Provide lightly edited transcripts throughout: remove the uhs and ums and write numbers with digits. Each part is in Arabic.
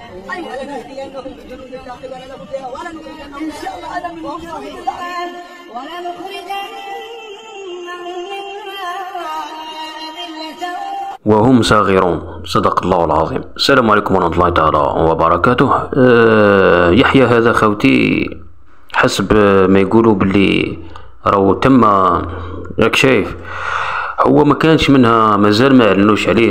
ولنهدينهم سبلنا قبل الهدى ولنخرجنهم إن شاء الله أنا من وهم صاغرون. صدق الله العظيم. السلام عليكم ورحمة الله تعالى وبركاته. يحيى هذا خوتي حسب ما يقولوا باللي راهو تم، راك شايف، هو ما كانش منها، مازال ما اعلنوش عليه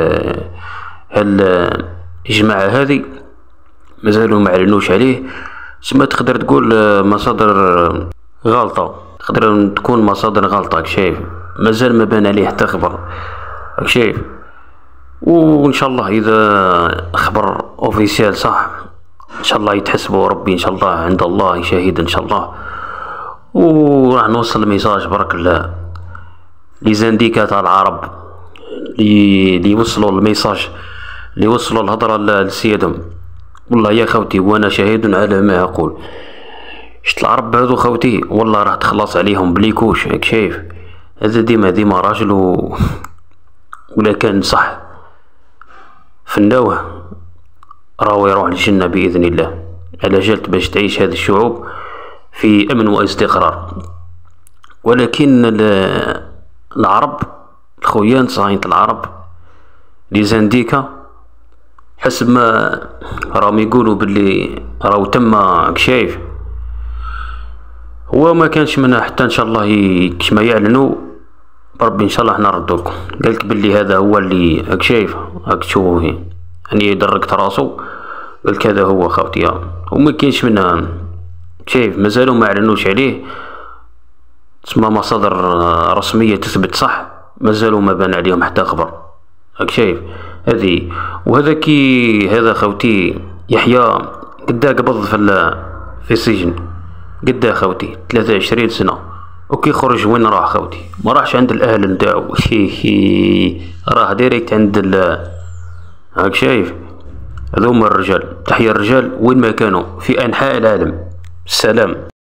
الجماعة هذه، مازالوا ما اعلنوش عليه. سما تقدر تقول مصادر غلطة، تقدر تكون مصادر غلطة، راك شايف، مازال ما بان عليه حتى خبر، راك شايف. وان شاء الله اذا خبر اوفيسيال صح ان شاء الله يتحسبوا ربي، ان شاء الله عند الله شهيد ان شاء الله. وراح نوصل ميساج برك لي زانديكا تاع العرب اللي يوصلوا الميساج، اللي يوصلوا الهضره لسيادهم. والله يا خوتي وانا شهيد على ما اقول، شت العرب هذو خوتي والله راح تخلص عليهم بليكوش، راك شايف. هذا ديما راجل ولا كان صح فناوه راهو يروح للجنة بإذن الله، على جالت باش تعيش هذه الشعوب في أمن واستقرار. ولكن العرب الخويان صهاينة العرب لي زانديكا حسب ما راهم يقولوا باللي راهو تم، راك شايف، هو ما كانش منها حتى ان شاء الله كما يعلنوا بربي ان شاء الله حنا نردوكم. قالك باللي هذا هو اللي راك شايف، راك تشوفوا فيه يعني دركت راسو، قالك هذا هو خوتي، وما كاينش منها، شايف، مازالوا ما اعلنوش عليه. تسمى مصادر رسميه تثبت صح، مازالوا ما بان عليهم حتى خبر، راك شايف هذه. وهذا كي هذا خوتي يحيى قدا قبض في السجن، قدا خوتي 23 سنه، وكي خرج وين راح خوتي؟ ما راحش عند الاهل نتاعو راه ديريكت عند راك شايف. هذوما الرجال، تحيا الرجال وين ما كانوا في انحاء العالم. السلام.